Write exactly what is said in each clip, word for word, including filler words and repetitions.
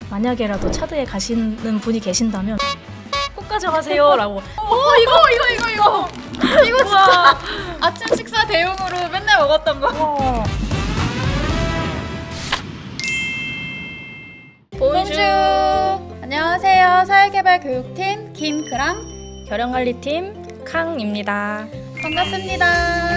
만약에라도 차드에 가시는 분이 계신다면 꼭 가져가세요 라고. 어 이거 이거 이거 이거 이거 진짜 아침 식사 대용으로 맨날 먹었던 거. 어. 본주 안녕하세요. 사회개발교육팀 김그랑 결연관리팀 캉입니다. 반갑습니다.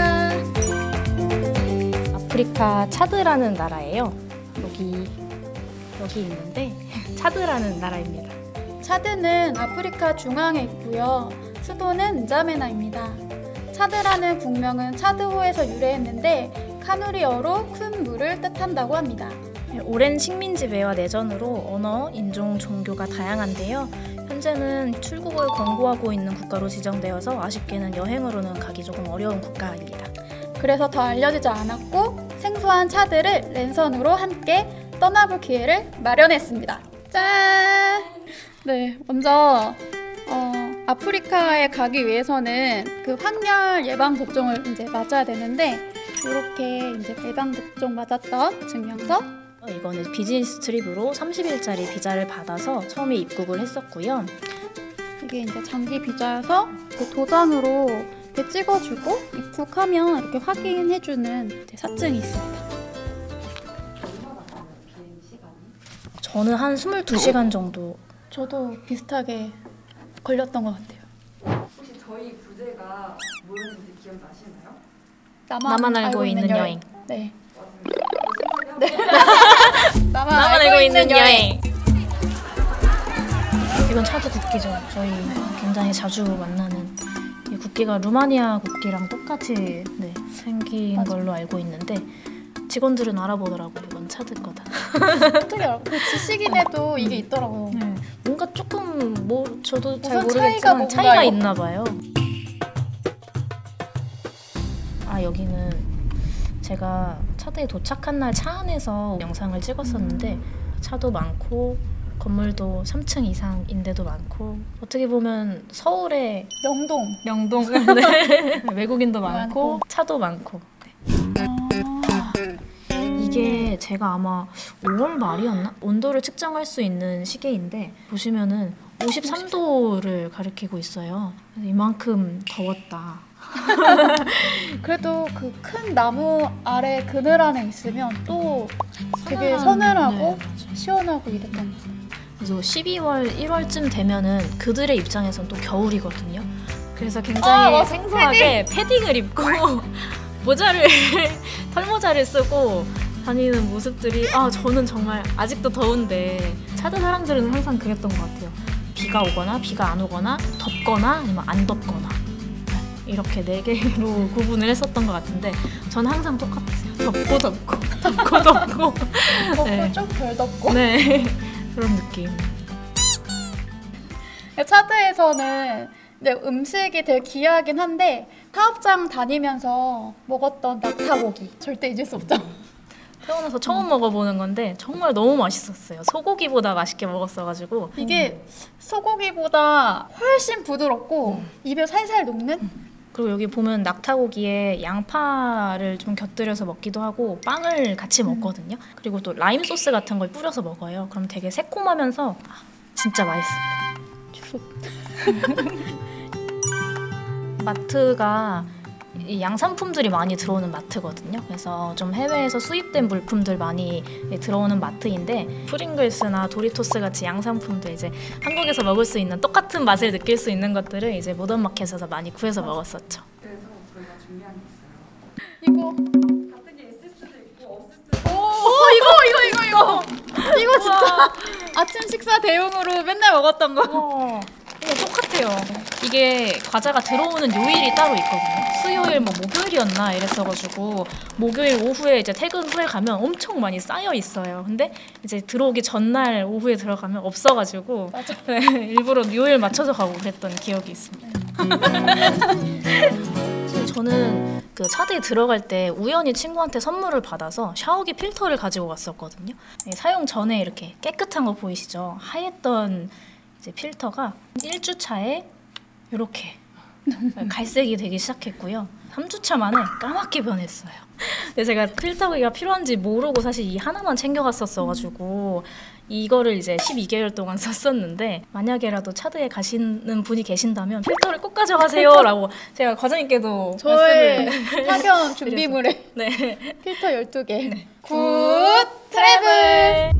아프리카 차드라는 나라예요. 여기 여기 있는데 차드라는 나라입니다. 차드는 아프리카 중앙에 있고요. 수도는 인자메나입니다. 차드라는 국명은 차드호에서 유래했는데 카누리어로 큰 물을 뜻한다고 합니다. 오랜 식민지배와 내전으로 언어, 인종, 종교가 다양한데요. 현재는 출국을 권고하고 있는 국가로 지정되어서 아쉽게는 여행으로는 가기 조금 어려운 국가입니다. 그래서 더 알려지지 않았고 생소한 차드를 랜선으로 함께 떠나볼 기회를 마련했습니다. 짠! 네, 먼저 어, 아프리카에 가기 위해서는 그 황열 예방 접종을 이제 맞아야 되는데 이렇게 이제 예방 접종 맞았던 증명서. 이거는 비즈니스 트립으로 삼십 일짜리 비자를 받아서 처음에 입국을 했었고요. 이게 이제 장기 비자여서 그 도장으로 이렇게 찍어주고 입국하면 이렇게 확인해주는 이제 사증이 있습니다. 저는 한 스물두 시간 정도. 저도 비슷하게 걸렸던 것 같아요. 혹시 저희 부제가 뭐였는지 기억나시나요? 나만, 나만 알고, 알고 있는, 있는 여행. 여행. 네. 네. 나만, 나만 알고, 알고 있는, 있는 여행. 여행. 이건 차드 국기죠. 저희 굉장히 자주 만나는 이 국기가 루마니아 국기랑 똑같이 네, 생긴 맞아. 걸로 알고 있는데 직원들은 알아보더라고요. 이건 차드 거다. 어떻게 알아? 그 지식인에도 어. 이게 있더라고요. 네. 뭔가 조금 뭐 저도 잘 무슨 모르겠지만 차이가, 차이가 있나 봐요. 아 여기는 제가 차드에 도착한 날 차 안에서 영상을 찍었었는데 차도 많고 건물도 삼 층 이상인데도 많고 어떻게 보면 서울의 명동 명동 네. 외국인도 많고, 많고 차도 많고 네. 아, 이게 제가 아마 오월 말이었나? 온도를 측정할 수 있는 시계인데 보시면은 오십삼 도를 가리키고 있어요. 그래서 이만큼 더웠다. 그래도 그 큰 나무 아래 그늘 안에 있으면 또 되게 서늘하고 네, 시원하고 이랬던 것 같아요. 그래서 십이월, 일월쯤 되면은 그들의 입장에선 또 겨울이거든요. 그래서 굉장히 아, 생소하게 패딩. 패딩을 입고 모자를 털모자를 쓰고 다니는 모습들이 아 저는 정말 아직도 더운데 차드 사람들은 항상 그랬던 것 같아요. 비가 오거나 비가 안 오거나 덥거나 아니면 안 덥거나 이렇게 네 개로 구분을 했었던 것 같은데 저는 항상 똑같았어요. 덥고 덥고 덥고 덥고 덥고 네. 좀 덜 덥고 네 그런 느낌. 차드에서는 네, 음식이 되게 귀하긴 한데 사업장 다니면서 먹었던 낙타고기 절대 잊을 수 없죠. 태어나서 처음 음. 먹어보는 건데 정말 너무 맛있었어요. 소고기보다 맛있게 먹었어가지고 이게 음. 소고기보다 훨씬 부드럽고 음. 입에 살살 녹는? 음. 그리고 여기 보면 낙타고기에 양파를 좀 곁들여서 먹기도 하고 빵을 같이 먹거든요. 음. 그리고 또 라임 소스 같은 걸 뿌려서 먹어요. 그럼 되게 새콤하면서 진짜 맛있습니다. 마트가 이 양산품들이 많이 들어오는 마트거든요. 그래서 좀 해외에서 수입된 물품들 많이 들어오는 마트인데 프링글스나 도리토스 같이 양산품도 이제 한국에서 먹을 수 있는 똑같은 맛을 느낄 수 있는 것들을 이제 모던마켓에서 많이 구해서 먹었었죠. 그래서 저희가 준비한 게 있어요. 이거 같은 게 있을 수도 있고 없을 수도 있고. 오 이거 이거 이거 이거 이거 진짜 아침 식사 대용으로 맨날 먹었던 거. 어. 이거 똑같아요. 이게 과자가 들어오는 요일이 따로 있거든요. 수요일 뭐 목요일이었나 이랬어가지고 목요일 오후에 이제 퇴근 후에 가면 엄청 많이 쌓여 있어요. 근데 이제 들어오기 전날 오후에 들어가면 없어가지고 맞아. 네, 일부러 요일 맞춰서 가고 그랬던 기억이 있습니다. 저는 그 차드에 들어갈 때 우연히 친구한테 선물을 받아서 샤워기 필터를 가지고 갔었거든요. 사용 전에 이렇게 깨끗한 거 보이시죠? 하였던 이제 필터가 일 주 차에 이렇게 갈색이 되기 시작했고요. 삼 주차 만에 까맣게 변했어요. 근데 제가 필터기가 필요한지 모르고 사실 이 하나만 챙겨갔었어가지고 이거를 이제 십이 개월 동안 썼었는데 만약에라도 차드에 가시는 분이 계신다면 필터를 꼭 가져가세요 라고 제가 과장님께도 저의 말씀을 학연 준비물에 네. 필터 열두 개. 네. 굿 트래블!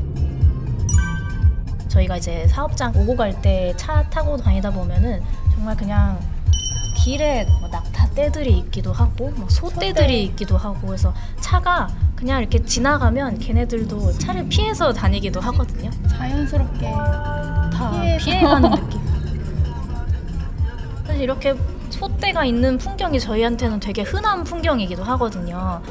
저희가 이제 사업장 오고 갈 때 차 타고 다니다 보면은 정말 그냥 길에 뭐 낙타떼들이 있기도 하고 뭐 소떼들이 있기도 하고 그래서 차가 그냥 이렇게 지나가면 걔네들도 차를 피해서 다니기도 하거든요. 자연스럽게 다 피해서. 피해가는 느낌. 사실 이렇게 소떼가 있는 풍경이 저희한테는 되게 흔한 풍경이기도 하거든요.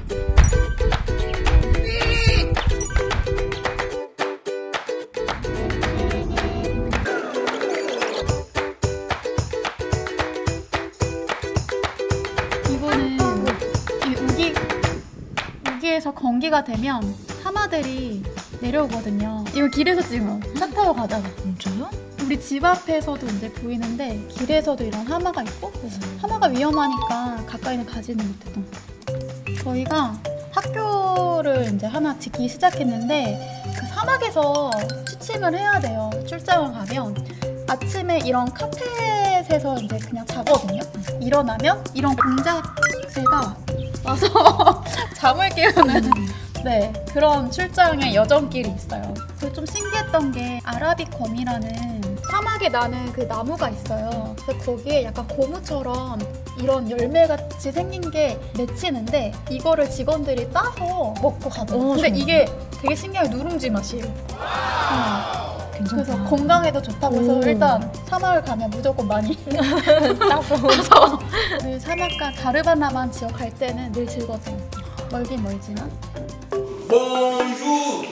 이거는 이 우기 우기에서 건기가 되면 하마들이 내려오거든요. 이거 길에서 찍어. 차 타고 가다가. 진짜요? 우리 집 앞에서도 이제 보이는데 길에서도 이런 하마가 있고 하마가 위험하니까 가까이는 가지는 못했던 것 같아요. 저희가 학교를 이제 하나 짓기 시작했는데 그 사막에서 취침을 해야 돼요. 출장을 가면 아침에 이런 카펫에서 이제 그냥 자거든요. 일어나면 이런 공작새가 와서 잠을 깨우는 네, 그런 출장의 여정길이 있어요. 그 좀 신기했던 게 아라비검이라는 사막에 나는 그 나무가 있어요. 그래서 거기에 약간 고무처럼 이런 열매같이 생긴 게 맺히는데 이거를 직원들이 따서 먹고 가더라고요. 오, 근데 정말. 이게 되게 신기하게 누룽지 맛이에요. 어. 괜찮다. 그래서 건강에도 좋다고 해서 오. 일단 사막을 가면 무조건 많이 따서 따서 늘 사막과 다르바나만 지역 갈 때는 늘 즐거워요. 멀긴 멀지만. Bonjour.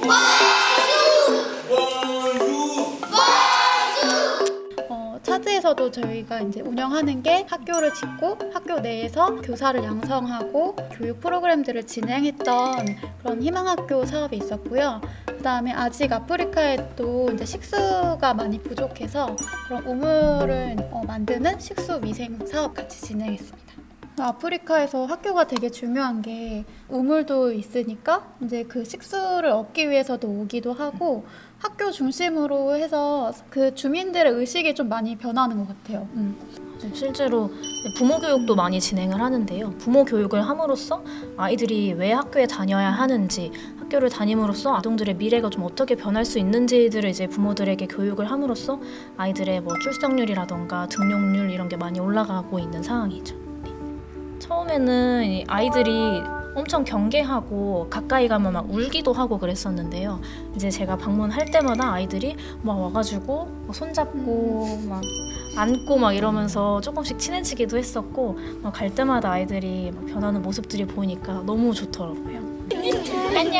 어, 차드에서도 저희가 이제 운영하는 게 학교를 짓고 학교 내에서 교사를 양성하고 교육 프로그램들을 진행했던 그런 희망학교 사업이 있었고요. 그 다음에 아직 아프리카에도 이제 식수가 많이 부족해서 그런 우물을 어, 만드는 식수 위생 사업 같이 진행했습니다. 아프리카에서 학교가 되게 중요한 게 우물도 있으니까 이제 그 식수를 얻기 위해서도 오기도 하고 학교 중심으로 해서 그 주민들의 의식이 좀 많이 변하는 것 같아요. 음. 실제로 부모 교육도 많이 진행을 하는데요. 부모 교육을 함으로써 아이들이 왜 학교에 다녀야 하는지, 학교를 다님으로써 아동들의 미래가 좀 어떻게 변할 수 있는지들을 이제 부모들에게 교육을 함으로써 아이들의 뭐 출생률이라던가 등록률 이런 게 많이 올라가고 있는 상황이죠. 처음에는 이 아이들이 엄청 경계하고 가까이 가면 막 울기도 하고 그랬었는데요. 이제 제가 방문할 때마다 아이들이 막 와가지고 막 손잡고 막 안고 막 이러면서 조금씩 친해지기도 했었고 막 갈 때마다 아이들이 막 변하는 모습들이 보이니까 너무 좋더라고요. 안녕.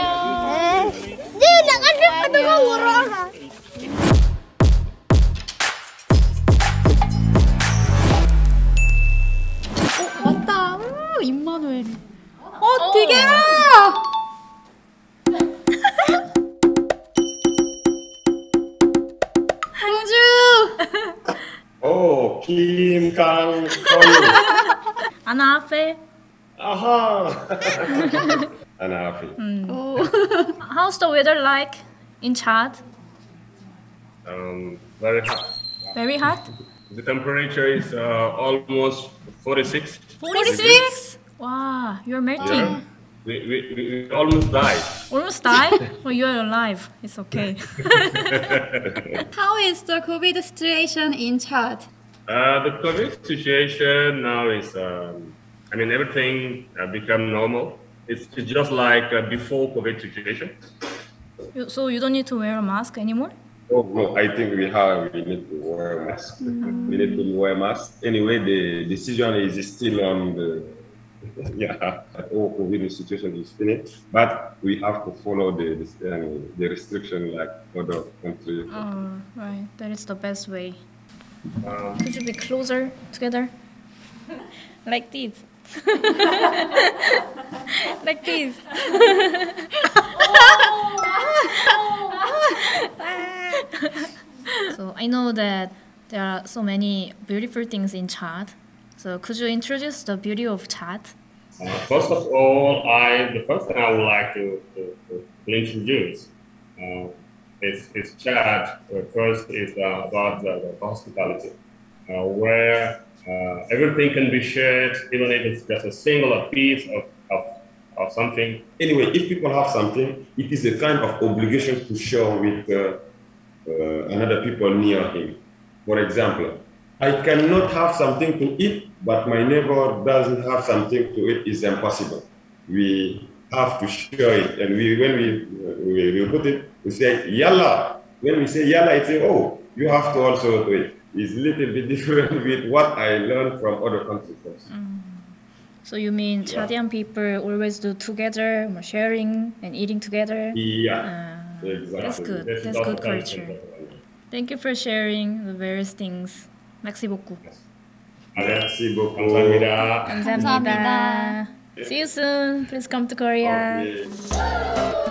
맞다. 우, 임마누엘. 어, 되게야! 공주! Oh, Kim Kang Kong. 아나페. Aha. Anafi. 오. How's the weather like in Chad? Um, very hot. Very hot. The temperature is uh, almost forty-six. forty-six? Wow, you're melting. Yeah. We, we, we almost died. Almost died? Well, you're alive. It's okay. How is the COVID situation in Chad? Uh, the COVID situation now is, um, I mean, everything uh, become normal. It's, it's just like uh, before COVID situation. You- so you don't need to wear a mask anymore? Oh no, I think we have we need to wear a mask. We need to wear a mask. Anyway, the decision is still on the yeah. Oh, COVID situation is finished, but we have to follow the the, uh, the restriction like other countries. Oh, right. That is the best way. Um, Could you be closer together? Like this. Like this. So I know that there are so many beautiful things in Chad. So could you introduce the beauty of Chad? Uh, first of all, I the first thing I would like to, to, to introduce uh, is, is Chad. Uh, first is uh, about the, the hospitality, uh, where uh, everything can be shared, even if it's just a single piece of, of, of something. Anyway, if people have something, it is a kind of obligation to share with uh, uh, another people near him. For example, I cannot have something to eat, but my neighbor doesn't have something to eat. It's impossible. We have to share it, and we when we we, we put it, we say yalla. When we say yalla, it's say, oh, you have to also do it. It's a little bit different with what I learned from other countries. Mm. So you mean Chadian people always do together, sharing and eating together? Yeah, uh, exactly. That's good. This That's is good also culture. Thank you for sharing the various things. Merci beaucoup. Merci beaucoup. 감사합니다. 감사합니다. See you soon. Please come to Korea. Okay.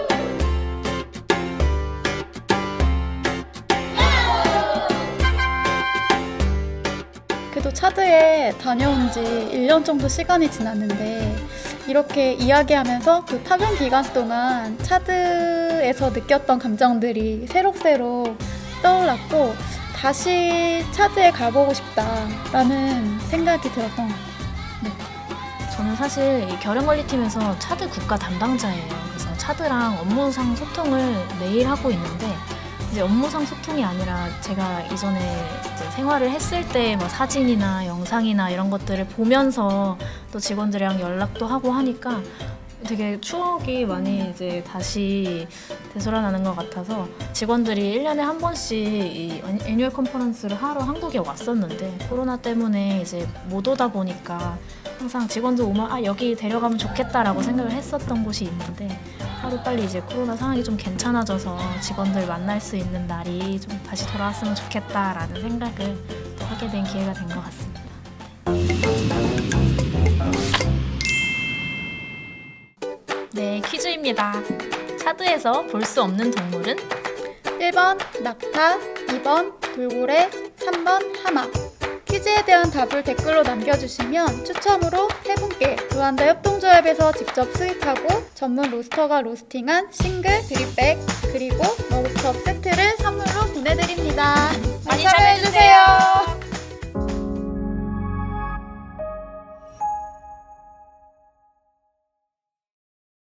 그래도 차드에 다녀온 지 일 년 정도 시간이 지났는데 이렇게 이야기하면서 그 파견 기간 동안 차드에서 느꼈던 감정들이 새록새록 떠올랐고 다시 차드에 가보고 싶다라는 생각이 들었던 것 같아요. 저는 사실 이 결연관리팀에서 차드 국가 담당자예요. 그래서 차드랑 업무상 소통을 매일 하고 있는데 이제 업무상 소통이 아니라 제가 이전에 이제 생활을 했을 때 뭐 사진이나 영상이나 이런 것들을 보면서 또 직원들이랑 연락도 하고 하니까 되게 추억이 많이 이제 다시 되살아나는 것 같아서 직원들이 일 년에 한 번씩 이 애뉴얼 컨퍼런스를 하러 한국에 왔었는데 코로나 때문에 이제 못 오다 보니까 항상 직원들 오면 아 여기 데려가면 좋겠다라고 생각을 했었던 곳이 있는데 하루빨리 이제 코로나 상황이 좀 괜찮아져서 직원들 만날 수 있는 날이 좀 다시 돌아왔으면 좋겠다라는 생각을 또 하게 된 기회가 된 것 같습니다. 네, 퀴즈입니다. 차드에서 볼 수 없는 동물은? 일 번 낙타, 이 번 돌고래, 삼 번 하마. 퀴즈에 대한 답을 댓글로 남겨주시면 추첨으로 세 분께 루안다 협동조합에서 직접 수입하고 전문 로스터가 로스팅한 싱글, 드립백, 그리고 머그컵 세트를 선물로 보내드립니다. 많이 참여해주세요.